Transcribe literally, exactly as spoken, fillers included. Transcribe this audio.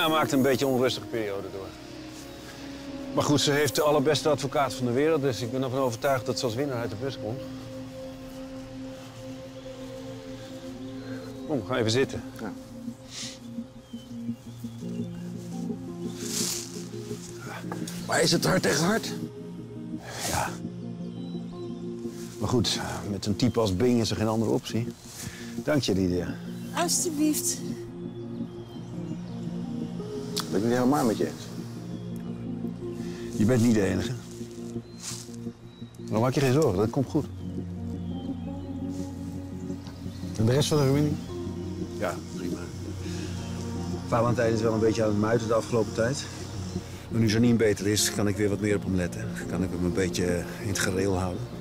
Hij maakt een beetje een onrustige periode door. Maar goed, ze heeft de allerbeste advocaat van de wereld, dus ik ben ervan overtuigd dat ze als winnaar uit de bus komt. Kom, ga even zitten. Ja. Maar is het hard tegen hard? Ja. Maar goed, met een type als Bing is er geen andere optie. Dank je, Lydia. Alsjeblieft. Ben ik niet helemaal met je eens. Je bent niet de enige. Maar maak je geen zorgen, dat komt goed. En de rest van de familie? Ja, prima. Valentijn is wel een beetje aan het muiten de afgelopen tijd. Maar nu Janine beter is, kan ik weer wat meer op hem letten. Kan ik hem een beetje in het gereel houden.